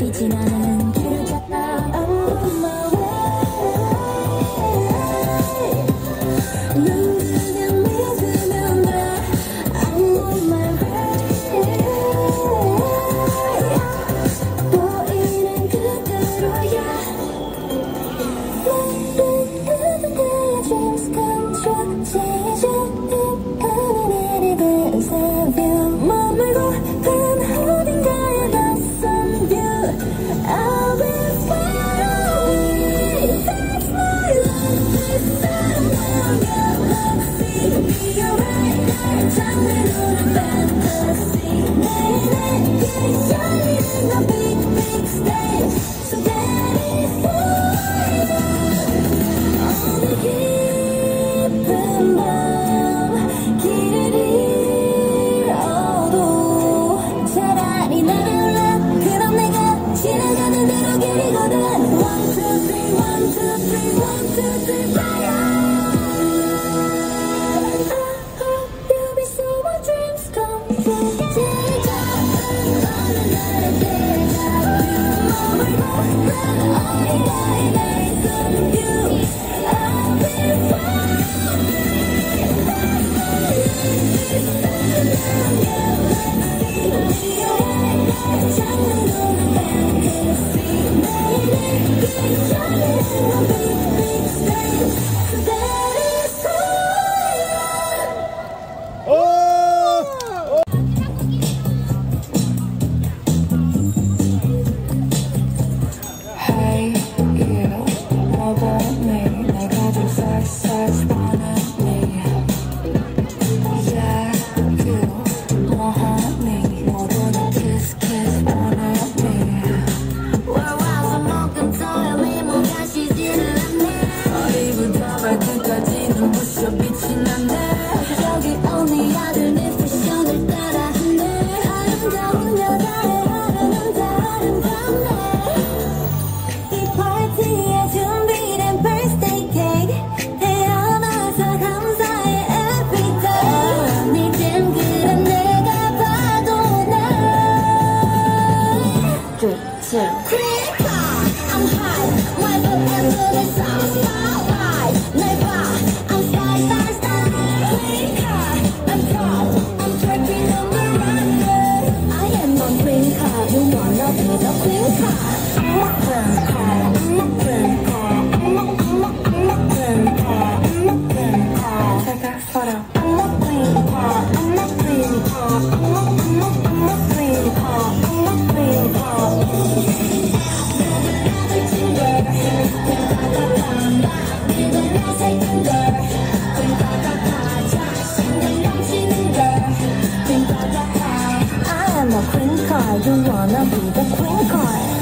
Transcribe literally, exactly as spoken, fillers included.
보이진 않는 길을 찾아 I'm on my way. 눈으면 믿으면 돼. I'm on my way. 보이는 그대로야. Let 그대의 dreams come true. 지저분한 하늘이 빗은 view. 머물고 픈 어딘가에 낯선 view. I'll be far away. That's my life. This time I'm galaxy. Be alright. 날 장르로는 fantasy. 내일의 열리는 the big big stage. So that is forever. 어느 깊은 밤 길을 잃어도 차라리 나를 올라. 그럼 내가 지나가는 대로 길이거든. One two three one two three one two three fire. I hope you'll be so my dreams come true. 제일 작은 어느 날의 데자뷰. 머물고 난 어딘가에 날 쏜 view. I'll be far away. That's my life. This time I'm galaxy. Be alright. 날 장르로는 fantasy. 내일의 열리는 the big big stage. So that is forever. Hey you, what about me? 내가 좀 쌀쌀 wanted me. Yeah you, more honey. 모두는 kiss kiss wanted me. Where was I 먹은 터염이 뭔가 쉬지를 않네. 머리부터 발끝까지 눈부셔 빛이 나네. 저기 언니 아들 내 패션을 따라하네. 아름다운 여자의 하루는 다 아름답네. 이 파티에 준비된 birthday cake. 태어나서 감사해 every day. 네 잼그란 내가 봐도 날 three, two Green car, I'm high. My book into the sun spotlight. 날 봐, I'm sky star star. Green car, I'm proud. I'm twerking on the runway. I am a green car. You wanna be the queen car? I'm a green car. I'm a green car. I'm a, I'm a, I'm a green car. I'm a green car. Take a photo. I'm a green car. I'm a green car. I'm a, I'm a, I'm a green car. I'm a green car. 누구라도 친구. 이건 어색한 걸. 자신감 넘치는 걸. I am a queen car. You wanna be the queen car?